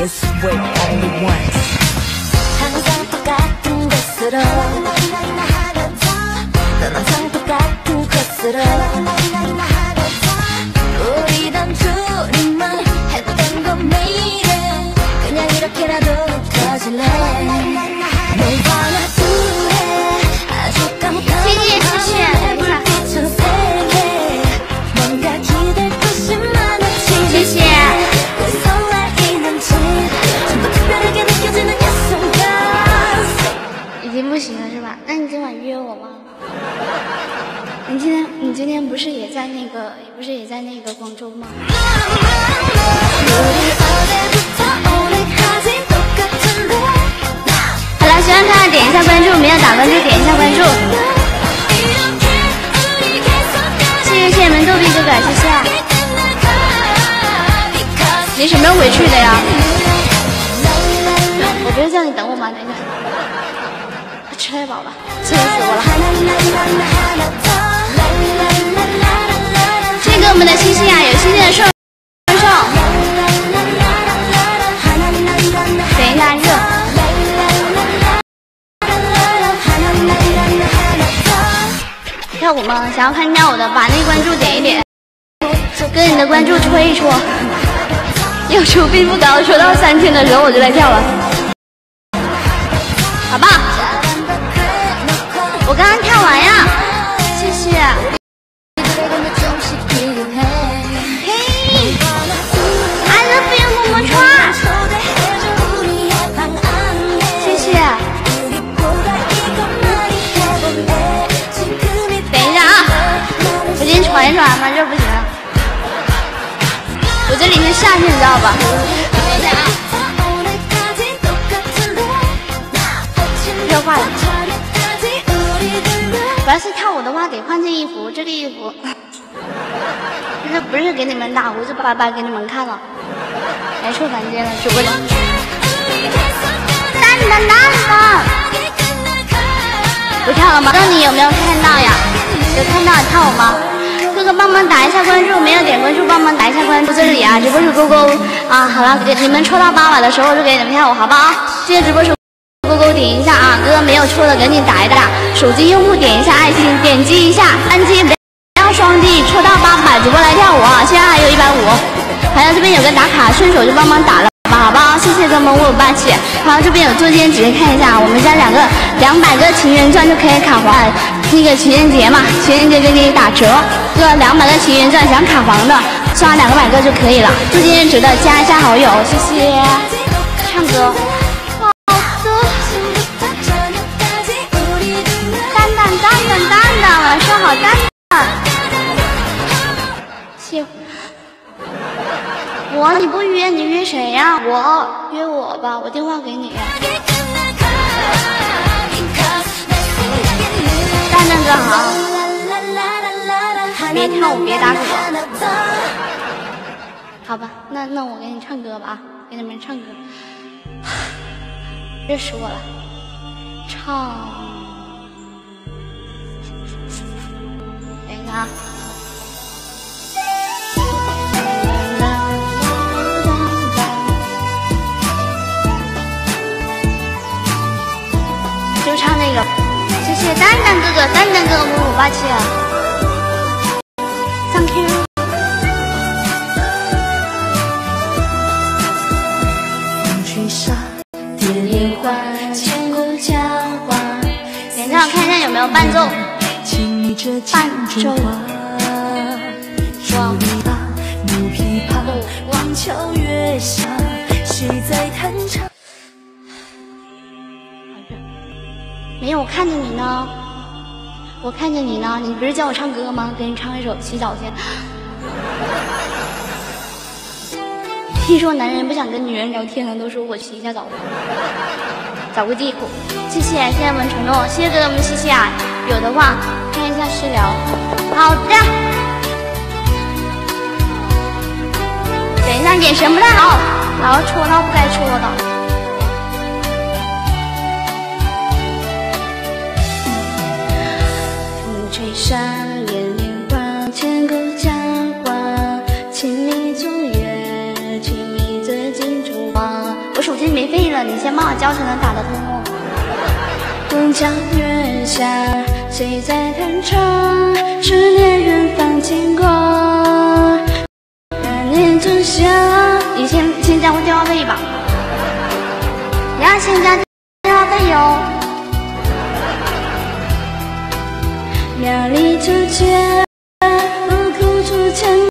this way only once. 항상 똑같은 곳으로 항상 똑같은 곳으로 우리 단둘이만 했던 거 매일은 그냥 이렇게라도 터질래 너와 나 둘의 아주 깜깜한 불빛은 세게 뭔가 기댈 곳이 많았지 왜 설레이는지 전부 특별하게 느껴지는 이 순간 已经不行了是吧？那你今晚约我吗？你今天不是也在那个广州吗？好了，喜欢看的点一下关注，没有打关注点一下关注。谢谢你们逗比哥哥，谢谢。你什么时候回去的呀？我不是叫你等我吗？等一下，吃太饱了，气死我了。谢谢给我们的星星啊，有星星的送。等一下热。跳舞吗？想要看跳舞的，把那个关注点一点，跟你的关注戳一戳。要求并不高，说到3000的时候我就来跳了，好不好？我刚刚跳完呀，谢谢。嘿 ，I love you， 么么唰，谢谢。等一下啊，我先喘一喘，反正不行了。我这里是夏天，你知道吧？等一下啊，热坏了。我要是跳舞的话，得换件衣服。这个衣服，这不是给你们打，我是白给你们看了。来错房间了，直播间。蛋，不跳了吗？那你有没有看到呀？有看到跳舞吗？哥哥帮忙打一下关注，没有点关注帮忙打一下关注。这里啊，直播是勾勾啊。好了，给你们抽到8把的时候就给你们跳舞，好不好？这些直播是勾勾点一下啊，哥哥没有抽的赶紧打一打。手机用户点一下爱心，点击一下单击，不要双击，抽到8把直播来跳舞啊！现在还有150。还有这边有个打卡，顺手就帮忙打了吧，好不好？谢谢哥们，我有霸气。好，这边有坐间，直接看一下，我们家200个情缘钻就可以卡黄。那个情人节嘛，情人节就给你打折，个200个情缘钻，想卡黄的刷200个就可以了。祝今天值得加一下好友，谢谢。唱歌，好的。蛋，晚上好，蛋。谢。你不约你约谁呀？约我吧，我电话给你。蛋哥好，别跳舞，别打鼓。好吧，那我给你唱歌吧，给你们唱歌。热死我了，唱。等一下啊。就唱那个，谢谢蛋哥哥，我霸气啊 ，Thank you。等一下，我看一下有没有伴奏。没有，我看着你呢，你不是叫我唱歌吗？给你唱一首《洗澡间》。听说男人不想跟女人聊天了，都说我洗一下澡，找个借口。谢谢我们承诺，谢谢哥哥们，谢谢啊！有的话看一下私聊。好的。等一下，眼神不太好，老是戳到不该戳的。吹上连莲花，千口佳话，千里走月，情迷这镜中花。 你先帮我教才能打得通哦。 望江月下，谁在弹唱？十年远方经过，那年仲夏。 你先加我电话费吧，你要先加电话费哟。 苗里秋千。